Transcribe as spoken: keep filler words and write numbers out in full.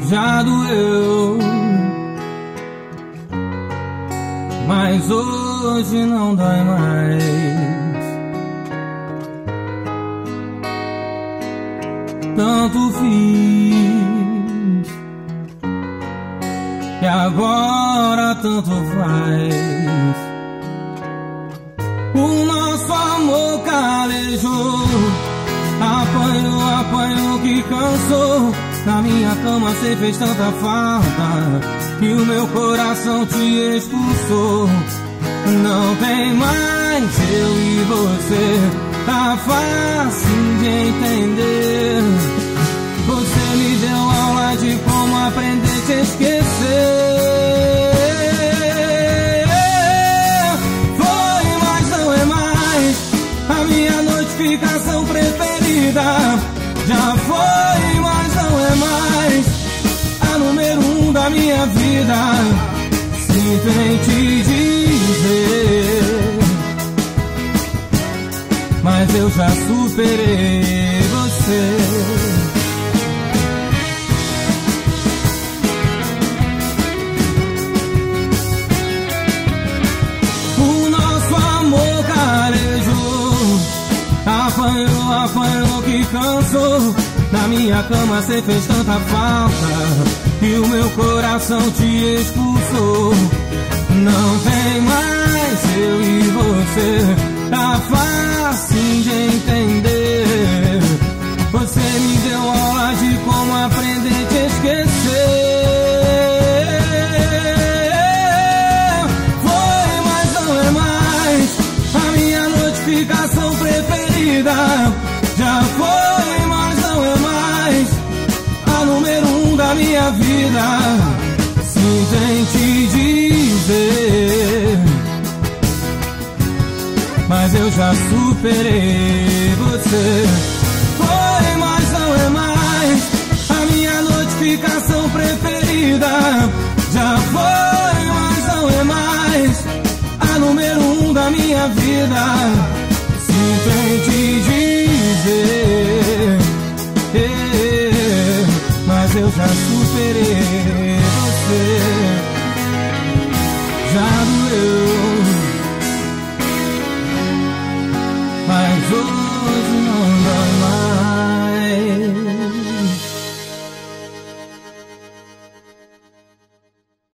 já doeu, mas hoje não dói mais. Tanto fiz e agora tanto faz. O nosso amor calejou, apanhou, apanhou que cansou. Na minha cama cê fez tanta falta e o meu coração te expulsou. Não tem mais eu e você, tá fácil de entender. Você me deu aula de como aprender a te esquecer. Foi, mas não é mais a minha notificação preferida. Já foi, mas não é mais a número um da minha vida. Sinto em te dizer, mas eu já superei você. O nosso amor calejou, apanhou, apanhou que cansou. Na minha cama cê fez tanta falta e o meu coração te expulsou. Não tem mais eu e você, tá fácil de entender. Você me deu aula de como aprender a te esquecer. Foi, mas não é mais a minha notificação preferida. Já foi, mas não é mais a número um da minha vida. Sinto em te dizer, mas eu já superei você. Foi, mas não é mais a minha notificação preferida. Já foi, mas não é mais a número um da minha vida. Sinto em te dizer,